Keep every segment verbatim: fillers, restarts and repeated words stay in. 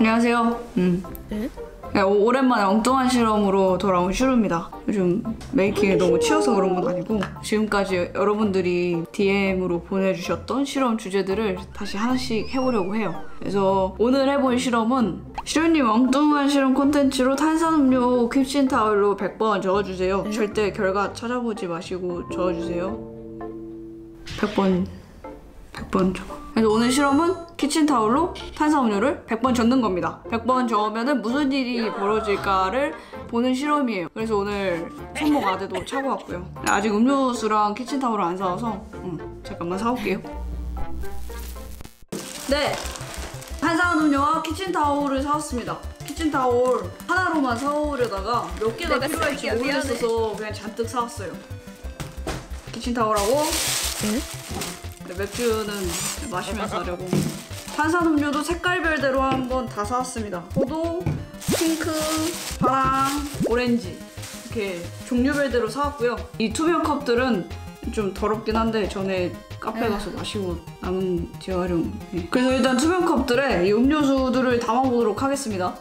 안녕하세요. 음. 네? 네, 오, 오랜만에 엉뚱한 실험으로 돌아온 슈루입니다. 요즘 메이킹에 너무 치여서 그런 건 아니고 지금까지 여러분들이 디엠으로 보내주셨던 실험 주제들을 다시 하나씩 해보려고 해요. 그래서 오늘 해볼 실험은 슈루님 엉뚱한 실험 콘텐츠로 탄산음료 캡신타올로 백 번 저어주세요. 네? 절대 결과 찾아보지 마시고 저어주세요. 백 번, 백 번 저어. 그래서 오늘 실험은 키친타올로 탄산음료를 백 번 젓는 겁니다. 백 번 저으면 무슨 일이 벌어질까를 보는 실험이에요. 그래서 오늘 손목 아대도 차고 왔고요. 아직 음료수랑 키친타올을 안 사와서 음, 잠깐만 사올게요. 네! 탄산음료와 키친타올을 사왔습니다. 키친타올 하나로만 사오려다가 몇 개가 필요할지 모르겠어서 그냥 잔뜩 사왔어요. 키친타올하고 응? 네, 맥주는 마시면서 하려고. 탄산음료도 색깔별대로 한번 다 사왔습니다. 포도, 핑크, 파랑, 오렌지 이렇게 종류별대로 사왔고요. 이 투명 컵들은 좀 더럽긴 한데 전에 카페 가서 마시고 남은 재활용. 네. 그래서 일단 투명 컵들에 이 음료수들을 담아보도록 하겠습니다.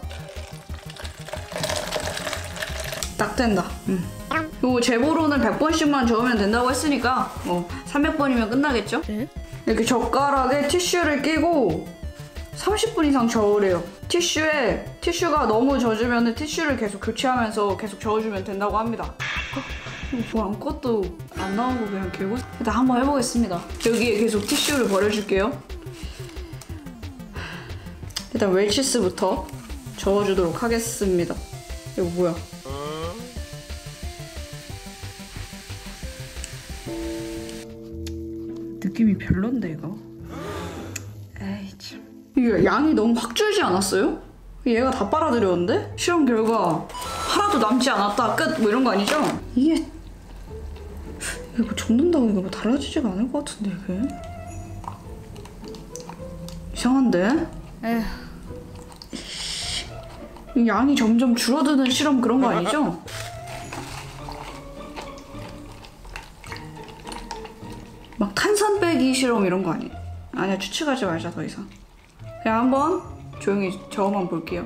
딱 된다. 음. 그리고 제보로는 백 번씩만 저으면 된다고 했으니까 뭐 삼백 번이면 끝나겠죠? 네? 이렇게 젓가락에 티슈를 끼고 삼십 분 이상 저으래요. 티슈에 티슈가 너무 젖으면 티슈를 계속 교체하면서 계속 저어주면 된다고 합니다. 뭐 아무것도 안 나오고 그냥 개고 일단 한번 해보겠습니다. 여기에 계속 티슈를 버려줄게요. 일단 웰치스부터 저어주도록 하겠습니다. 이거 뭐야? 느낌이 별론데 이거. 에이 참. 이게 양이 너무 확 줄지 않았어요? 얘가 다 빨아들였는데? 실험 결과 하나도 남지 않았다 끝 뭐 이런 거 아니죠? 이게 이거 뭐 젓는다고 이거 뭐 달라지지가 않을 것 같은데 이게? 이상한데? 에휴. 이 양이 점점 줄어드는 실험 그런 거 아니죠? 막 탄산 빼기 실험 이런 거 아니에요? 아니야, 추측하지 말자 더 이상. 그냥 한번 조용히 저어만 볼게요.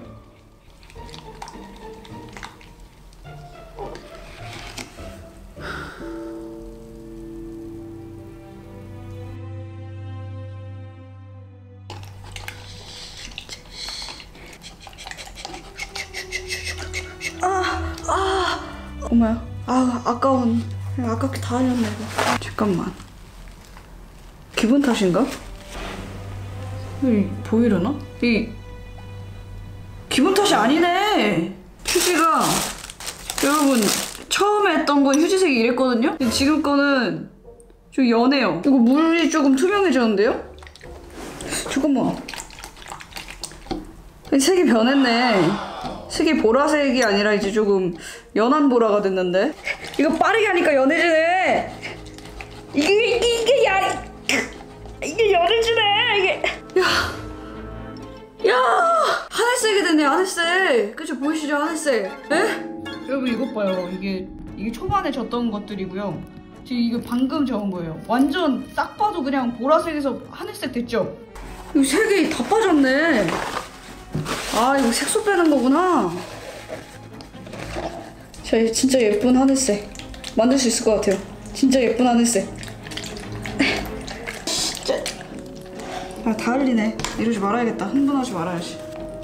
아, 아, 엄마야. 아, 아까운. 아깝게 다 흘렸네 이거. 잠깐만. 기분 탓인가? 이 보이려나? 이 기분 탓이 아니네. 휴지가 여러분 처음에 했던 건 휴지색이 이랬거든요? 지금 거는 좀 연해요. 이거 물이 조금 투명해졌는데요? 잠깐만. 색이 변했네. 색이 보라색이 아니라 이제 조금 연한 보라가 됐는데? 이거 빠르게 하니까 연해지네. 이게 이게 이게 야. 이게 연해지네 이게. 야, 야 하늘색이 됐네. 하늘색. 그쵸? 보이시죠? 하늘색. 에? 여러분 이것 봐요. 이게 이게 초반에 졌던 것들이고요. 지금 이거 방금 적은 거예요. 완전 딱 봐도 그냥 보라색에서 하늘색 됐죠? 이거 색이 다 빠졌네. 아 이거 색소 빼는 거구나. 자, 진짜 예쁜 하늘색 만들 수 있을 것 같아요. 진짜 예쁜 하늘색. 아, 다 흘리네. 이러지 말아야겠다. 흥분하지 말아야지.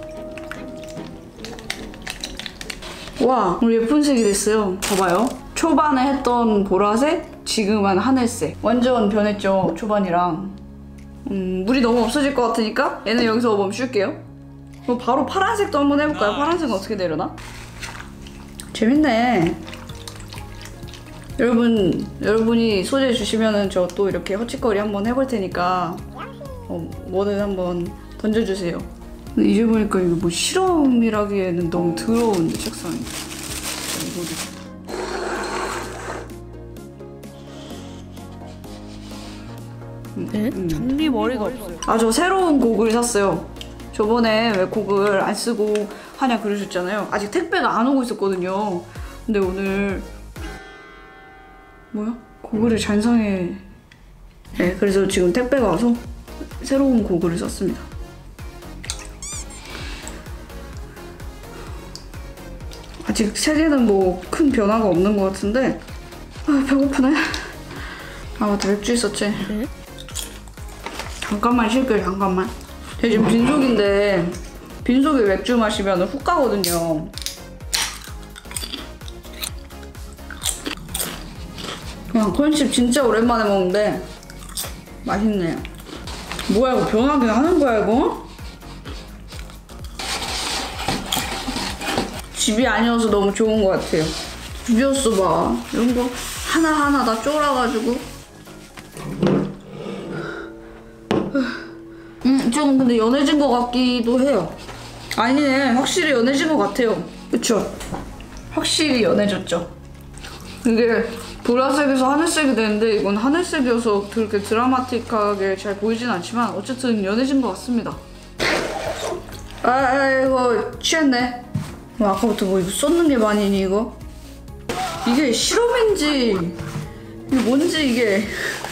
와, 오늘 예쁜 색이 됐어요. 봐봐요. 초반에 했던 보라색, 지금은 하늘색. 완전 변했죠, 초반이랑. 음, 물이 너무 없어질 것 같으니까 얘는 여기서 멈출게요. 그럼 바로 파란색도 한번 해볼까요? 파란색은 어떻게 되려나? 재밌네. 여러분, 여러분이 소재해 주시면은 저 또 이렇게 헛짓거리 한번 해볼 테니까 어, 뭐든 한번 던져주세요. 근데 이제 보니까 이거 뭐 실험이라기에는 너무 더러운데 책상이. 네? 음. 장비 머리가 없어요. 아, 저 새로운 고글 샀어요. 저번에 왜 고글 안 쓰고 하냐 그러셨잖아요. 아직 택배가 안 오고 있었거든요. 근데 오늘 뭐야? 고글을 잔상에. 네, 그래서 지금 택배가 와서 새로운 고글을 샀습니다. 아직 색에는 뭐 큰 변화가 없는 것 같은데 아 배고프네. 아 맞다 맥주 있었지. 네? 잠깐만 쉴게요 잠깐만. 제가 지금 빈속인데 빈속에 맥주 마시면 훅 가거든요. 그냥 콘칩 진짜 오랜만에 먹는데 맛있네요. 뭐야 이거 변하긴 하는 거야 이거? 집이 아니어서 너무 좋은 것 같아요. 집이었어 봐. 이런 거 하나하나 다 쫄아가지고. 음, 좀 근데 연해진 것 같기도 해요. 아니네, 확실히 연해진 것 같아요. 그쵸? 확실히 연해졌죠. 이게 보라색에서 하늘색이 되는데 이건 하늘색이어서 그렇게 드라마틱하게 잘 보이진 않지만 어쨌든 연해진 것 같습니다. 아, 아이고 취했네. 뭐 아까부터 뭐 이거 쏟는 게 많이니 이거? 이게 시럽인지 이게 뭔지 이게.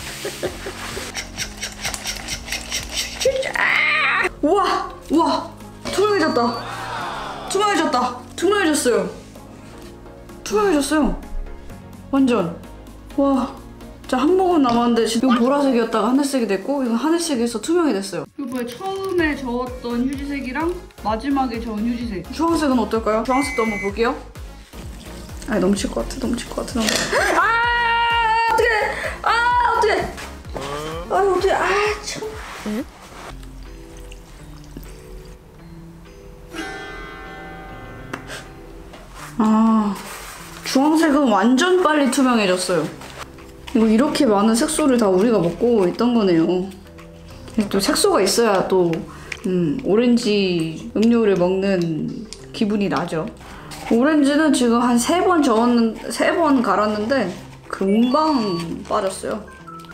우와! 우와! 투명해졌다. 투명해졌다. 투명해졌어요. 투명해졌어요. 완전. 와. 자, 한 모금 남았는데 지금 이건 보라색이었다가 하늘색이 됐고 이건 하늘색에서 투명이 됐어요. 이거 뭐야? 처음에 저었던 휴지색이랑 마지막에 저은 휴지색. 주황색은 어떨까요? 주황색도 한번 볼게요. 아, 넘칠 것 같아. 넘칠 것 같아. 넘칠 것 같아. 아! 어떡해! 아! 어떡해! 아, 어떡해. 아, 참. 네? 아, 주황색은 완전 빨리 투명해졌어요. 이거 이렇게 많은 색소를 다 우리가 먹고 있던 거네요. 또 색소가 있어야 또 음, 오렌지 음료를 먹는 기분이 나죠. 오렌지는 지금 한 세 번 저었는 세 번 갈았는데 금방 빠졌어요.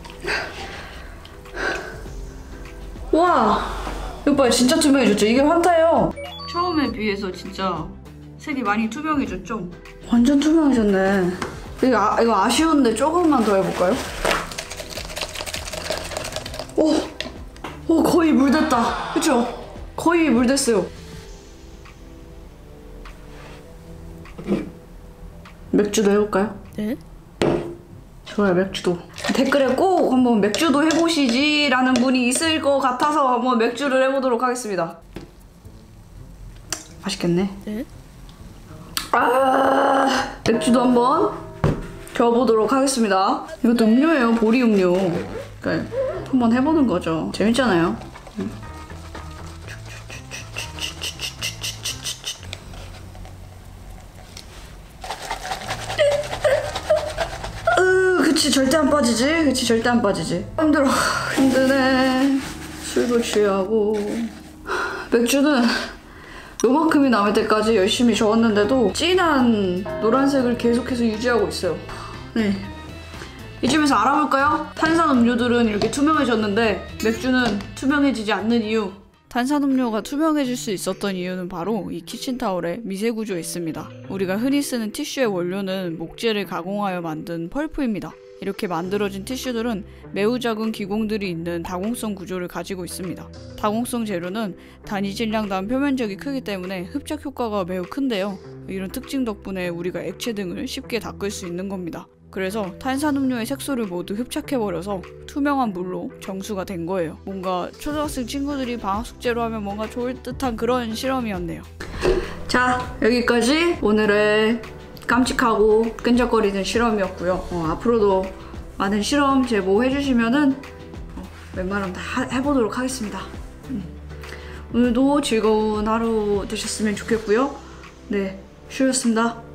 와, 이거 봐요. 진짜 투명해졌죠? 이게 환타예요. 처음에 비해서 진짜 색이 많이 투명해졌죠? 완전 투명해졌네. 이거, 아, 이거 아쉬운데 조금만 더 해볼까요? 오! 오, 거의 물 됐다. 그쵸? 거의 물 됐어요. 맥주도 해볼까요? 네? 좋아요, 맥주도. 댓글에 꼭 한번 맥주도 해보시지 라는 분이 있을 것 같아서 한번 맥주를 해보도록 하겠습니다. 맛있겠네. 네? 아, 맥주도 한번 겨보도록 하겠습니다. 이것도 음료예요, 보리 음료. 그러니까 한번 해보는 거죠. 재밌잖아요. 으, 그치 절대 안 빠지지. 그치 절대 안 빠지지. 힘들어. 힘드네. 술도 취하고. 맥주는 요만큼이 남을 때까지 열심히 저었는데도 진한 노란색을 계속해서 유지하고 있어요. 네. 이쯤에서 알아볼까요? 탄산음료들은 이렇게 투명해졌는데 맥주는 투명해지지 않는 이유. 탄산음료가 투명해질 수 있었던 이유는 바로 이 키친타올에 미세구조에 있습니다. 우리가 흔히 쓰는 티슈의 원료는 목재를 가공하여 만든 펄프입니다. 이렇게 만들어진 티슈들은 매우 작은 기공들이 있는 다공성 구조를 가지고 있습니다. 다공성 재료는 단위 질량당 표면적이 크기 때문에 흡착 효과가 매우 큰데요. 이런 특징 덕분에 우리가 액체 등을 쉽게 닦을 수 있는 겁니다. 그래서 탄산음료의 색소를 모두 흡착해버려서 투명한 물로 정수가 된 거예요. 뭔가 초등학생 친구들이 방학 숙제로 하면 뭔가 좋을 듯한 그런 실험이었네요. 자, 여기까지 오늘의 깜찍하고 끈적거리는 실험이었고요. 어, 앞으로도 많은 실험 제보해주시면은 어, 웬만하면 다 하, 해보도록 하겠습니다. 음. 오늘도 즐거운 하루 되셨으면 좋겠고요. 네, 슈였습니다.